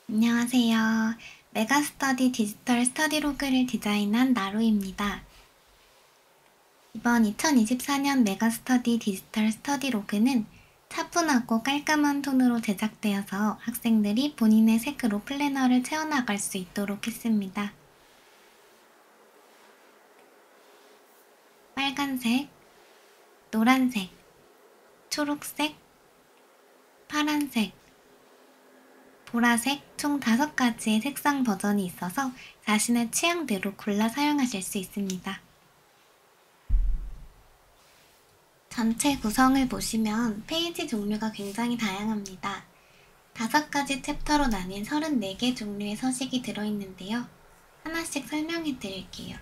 안녕하세요. 메가스터디 디지털 스터디로그를 디자인한 나루입니다. 이번 2024년 메가스터디 디지털 스터디로그는 차분하고 깔끔한 톤으로 제작되어서 학생들이 본인의 색으로 플래너를 채워나갈 수 있도록 했습니다. 빨간색, 노란색, 초록색, 파란색, 보라색 총 5가지의 색상 버전이 있어서 자신의 취향대로 골라 사용하실 수 있습니다. 전체 구성을 보시면 페이지 종류가 굉장히 다양합니다. 5가지 챕터로 나뉜 34개 종류의 서식이 들어있는데요. 하나씩 설명해 드릴게요.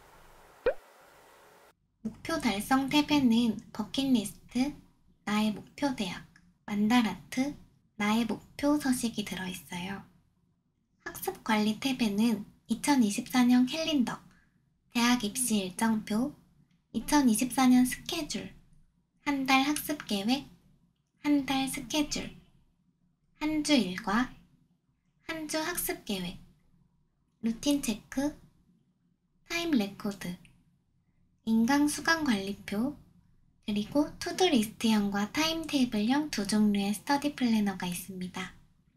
목표 달성 탭에는 버킷리스트, 나의 목표 대학, 만달아트, 나의 목표 서식이 들어있어요. 학습 관리 탭에는 2024년 캘린더, 대학 입시 일정표, 2024년 스케줄, 한 달 학습 계획, 한 달 스케줄, 한 주 일과, 한 주 학습 계획, 루틴 체크, 타임 레코드, 인강 수강 관리표, 그리고 투두리스트형과 타임테이블형 두 종류의 스터디 플래너가 있습니다.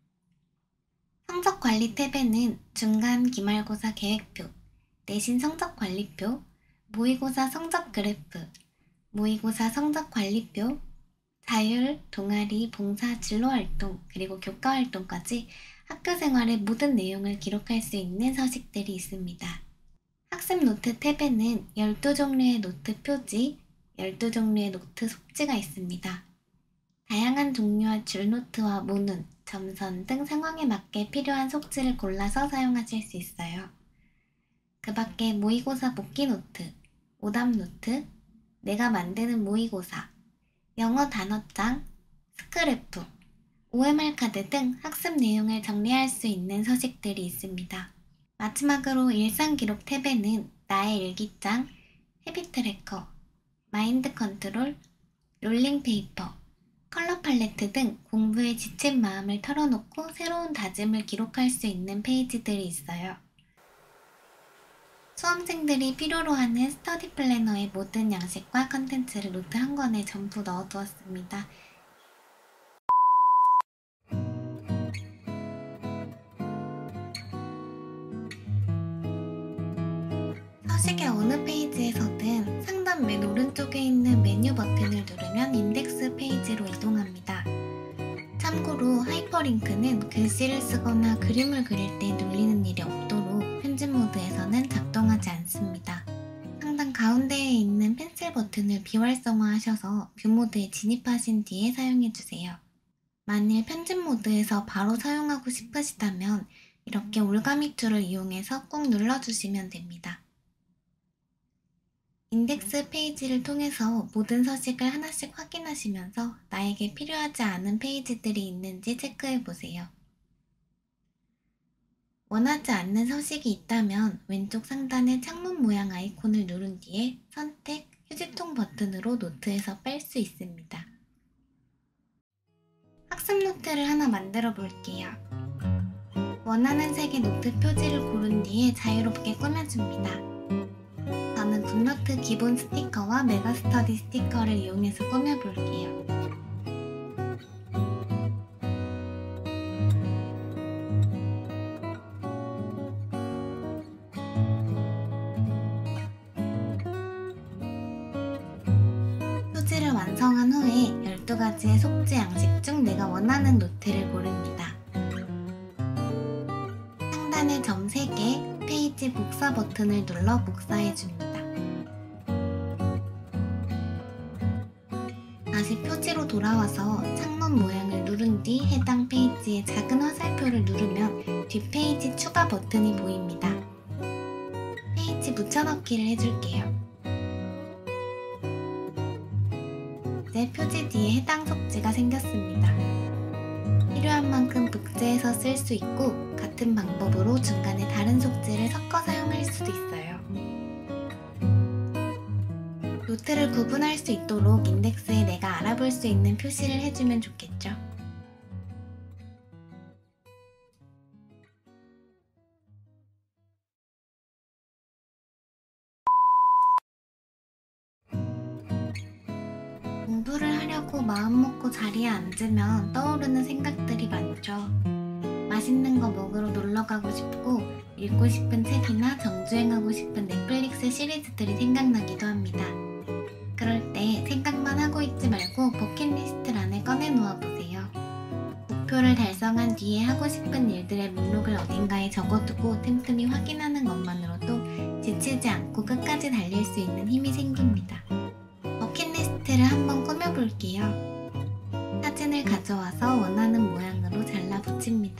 성적 관리 탭에는 중간 기말고사 계획표, 내신 성적 관리표, 모의고사 성적 그래프, 모의고사 성적 관리표, 자율, 동아리, 봉사, 진로활동, 그리고 교과활동까지 학교 생활의 모든 내용을 기록할 수 있는 서식들이 있습니다. 학습 노트 탭에는 12종류의 노트 표지, 12종류의 노트 속지가 있습니다. 다양한 종류와 줄노트와 모눈, 점선 등 상황에 맞게 필요한 속지를 골라서 사용하실 수 있어요. 그 밖에 모의고사 복기 노트, 오답 노트, 내가 만드는 모의고사, 영어 단어장, 스크랩북, OMR 카드 등 학습 내용을 정리할 수 있는 서식들이 있습니다. 마지막으로 일상 기록 탭에는 나의 일기장, 헤비 트래커, 마인드 컨트롤, 롤링 페이퍼, 컬러 팔레트 등 공부에 지친 마음을 털어놓고 새로운 다짐을 기록할 수 있는 페이지들이 있어요. 수험생들이 필요로 하는 스터디 플래너의 모든 양식과 컨텐츠를 노트 한 권에 전부 넣어두었습니다. 서식의 어느 페이지에서든 상단 맨 오른쪽에 있는 메뉴 버튼을 누르면 인덱스 페이지로 이동합니다. 참고로 하이퍼링크는 글씨를 쓰거나 그림을 그릴 때 눌리는 일이 없도록 편집 모드에서는 작동하지 않습니다. 상단 가운데에 있는 펜슬 버튼을 비활성화하셔서 뷰 모드에 진입하신 뒤에 사용해주세요. 만일 편집 모드에서 바로 사용하고 싶으시다면 이렇게 올가미 툴을 이용해서 꾹 눌러주시면 됩니다. 인덱스 페이지를 통해서 모든 서식을 하나씩 확인하시면서 나에게 필요하지 않은 페이지들이 있는지 체크해보세요. 원하지 않는 서식이 있다면 왼쪽 상단의 창문 모양 아이콘을 누른 뒤에 선택, 휴지통 버튼으로 노트에서 뺄 수 있습니다. 학습 노트를 하나 만들어 볼게요. 원하는 색의 노트 표지를 고른 뒤에 자유롭게 꾸며줍니다. 저는 굿노트 기본 스티커와 메가스터디 스티커를 이용해서 꾸며볼게요. 표지를 완성한 후에 12가지의 속지 양식 중 내가 원하는 노트를 고릅니다. 상단의 점 3개, 페이지 복사 버튼을 눌러 복사해줍니다. 다시 표지로 돌아와서 창문 모양을 누른 뒤 해당 페이지의 작은 화살표를 누르면 뒷페이지 추가 버튼이 보입니다. 페이지 붙여넣기를 해줄게요. 이제 표지 뒤에 해당 속지가 생겼습니다. 필요한 만큼 복제해서 쓸 수 있고 같은 방법으로 중간에 다른 속지를 섞어 사용할 수도 있어요. 노트를 구분할 수 있도록 인덱스에 내가 알아볼 수 있는 표시를 해주면 좋겠죠. 공부를 하려고 마음먹고 자리에 앉으면 떠오르는 생각들이 많죠. 맛있는 거 먹으러 놀러 가고 싶고 읽고 싶은 책이나 정주행하고 싶은 넷플릭스 시리즈들이 생각나기도 합니다. 그럴 때 생각만 하고 있지 말고 버킷리스트란에 꺼내 놓아보세요. 목표를 달성한 뒤에 하고 싶은 일들의 목록을 어딘가에 적어두고 틈틈이 확인하는 것만으로도 지치지 않고 끝까지 달릴 수 있는 힘이 생깁니다. 버킷리스트를 한번 꾸며볼게요. 사진을 가져와서 원하는 모양으로 잘라 붙입니다.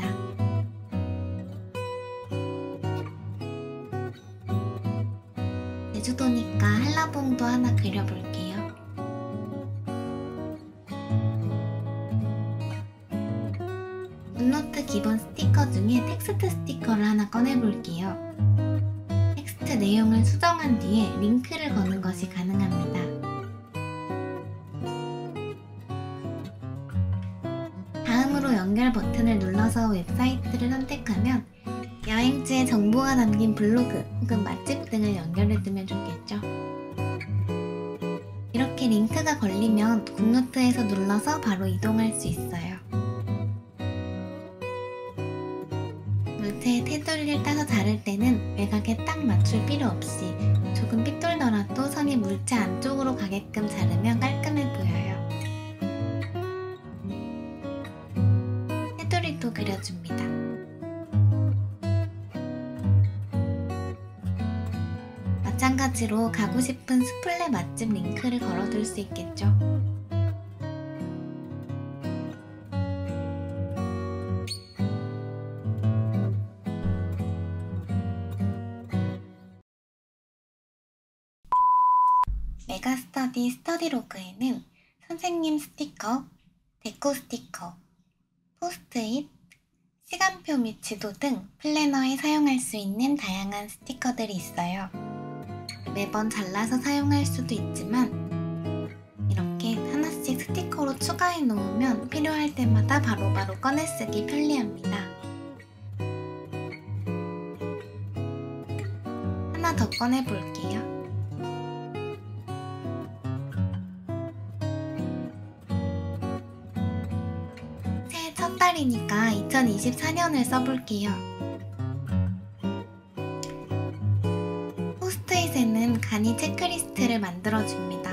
제주도니까 한라봉도 하나 그려볼게요. 굿노트 기본 스티커 중에 텍스트 스티커를 하나 꺼내볼게요. 텍스트 내용을 수정한 뒤에 링크를 거는 것이 가능합니다. 다음으로 연결 버튼을 눌러서 웹사이트를 선택하면 여행지의 정보가 담긴 블로그 혹은 맛집 등을 연결해두면 좋겠죠. 이렇게 링크가 걸리면 굿노트에서 눌러서 바로 이동할 수 있어요. 물체의 테두리를 따서 자를 때는 외곽에 딱 맞출 필요 없이 조금 삐뚤더라도 선이 물체 안쪽으로 가게끔 자르면 깔끔해 보여요. 테두리도 그려줍니다. 마찬가지로 가고 싶은 수플레 맛집 링크를 걸어둘 수 있겠죠. 메가스터디 스터디로그에는 선생님 스티커, 데코 스티커, 포스트잇, 시간표 및 지도 등 플래너에 사용할 수 있는 다양한 스티커들이 있어요. 매번 잘라서 사용할 수도 있지만 이렇게 하나씩 스티커로 추가해 놓으면 필요할 때마다 바로바로 꺼내 쓰기 편리합니다. 하나 더 꺼내 볼게요. 새해 첫 달이니까 2024년을 써볼게요. 포스트잇에는 간이 체크리스트를 만들어줍니다.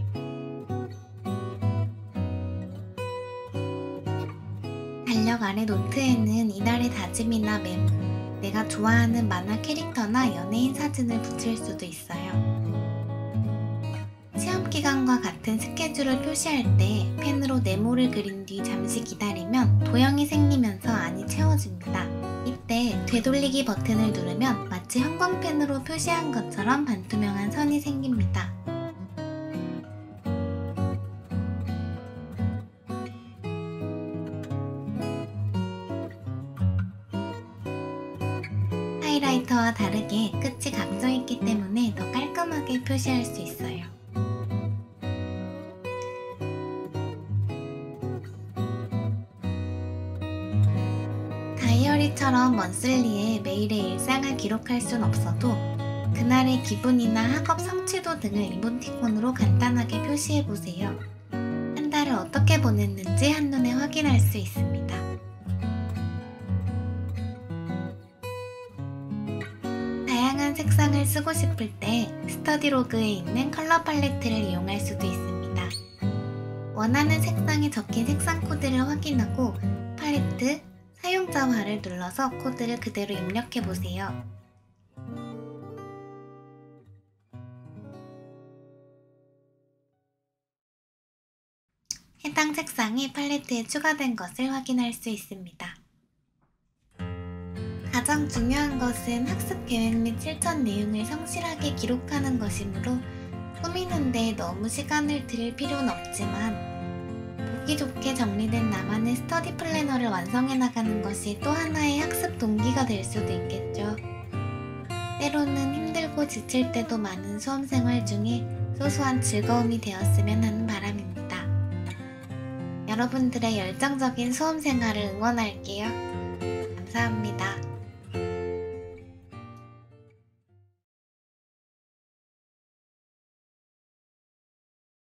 달력 아래 노트에는 이날의 다짐이나 메모, 내가 좋아하는 만화 캐릭터나 연예인 사진을 붙일 수도 있어요. 시험기간과 같은 스케줄을 표시할 때 펜으로 네모를 그린 뒤 잠시 기다리면 도형이 생기면서 안이 채워집니다. 이때 되돌리기 버튼을 누르면 마치 형광펜으로 표시한 것처럼 반투명한 선이 생깁니다. 하이라이터와 다르게 끝이 각져있기 때문에 더 깔끔하게 표시할 수 있어요. 다이어리처럼 먼슬리에 매일의 일상을 기록할 순 없어도 그날의 기분이나 학업 성취도 등을 이모티콘으로 간단하게 표시해보세요. 한 달을 어떻게 보냈는지 한눈에 확인할 수 있습니다. 다양한 색상을 쓰고 싶을 때 스터디로그에 있는 컬러 팔레트를 이용할 수도 있습니다. 원하는 색상이 적힌 색상 코드를 확인하고 팔레트, 사용자화를 눌러서 코드를 그대로 입력해보세요. 해당 색상이 팔레트에 추가된 것을 확인할 수 있습니다. 가장 중요한 것은 학습 계획 및 실천 내용을 성실하게 기록하는 것이므로 꾸미는데 너무 시간을 들일 필요는 없지만 보기 좋게 정리된 나만의 스터디 플래너를 완성해 나가는 것이 또 하나의 학습 동기가 될 수도 있겠죠. 때로는 힘들고 지칠 때도 많은 수험생활 중에 소소한 즐거움이 되었으면 하는 바람입니다. 여러분들의 열정적인 수험생활을 응원할게요. 감사합니다.